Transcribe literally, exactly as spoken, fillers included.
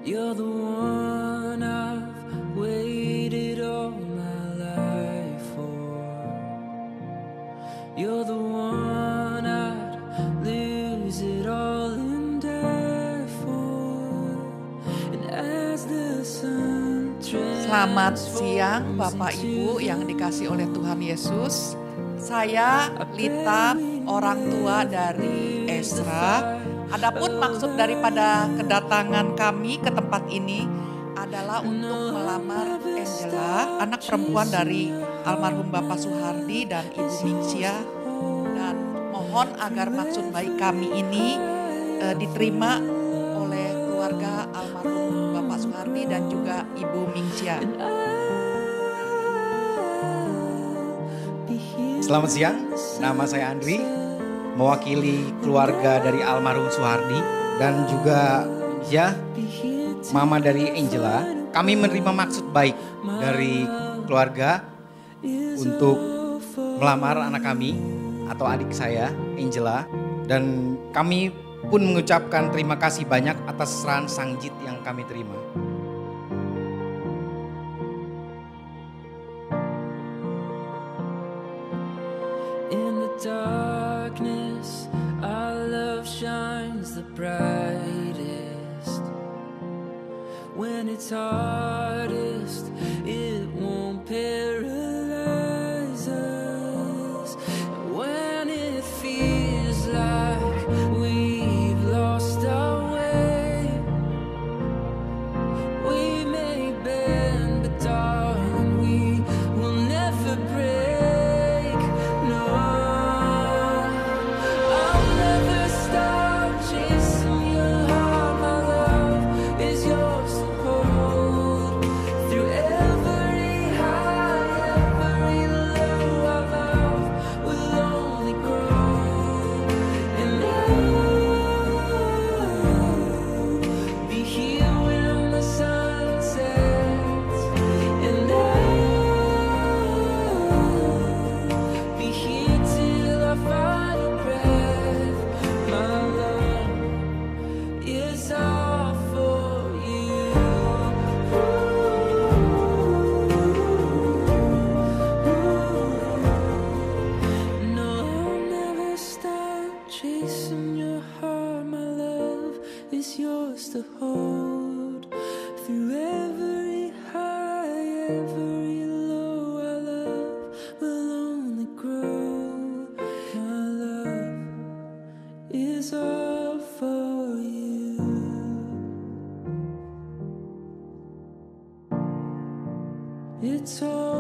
You're the one I've waited all my life for. You're the one I'd lose it all and die for. And as the sun Selamat siang Bapak Ibu yang dikasih oleh Tuhan Yesus. Saya Lita, orang tua dari Ezra. Adapun maksud daripada kedatangan kami ke tempat ini adalah untuk melamar Angela, anak perempuan dari almarhum Bapak Suhardi dan Ibu Mingsia. Dan mohon agar maksud baik kami ini eh, diterima oleh keluarga almarhum Bapak Suhardi dan juga Ibu Mingsia. Selamat siang, nama saya Andri, mewakili keluarga dari almarhum Suhardi dan juga ya mama dari Angela. Kami menerima maksud baik dari keluarga untuk melamar anak kami atau adik saya Angela, dan kami pun mengucapkan terima kasih banyak atas serahan Sangjit yang kami terima. In the darkness, our love shines the brightest. When it's hardest, it won't paralyze us. When it feels like we've lost our way, we may bend, but darling, we will never break. It's all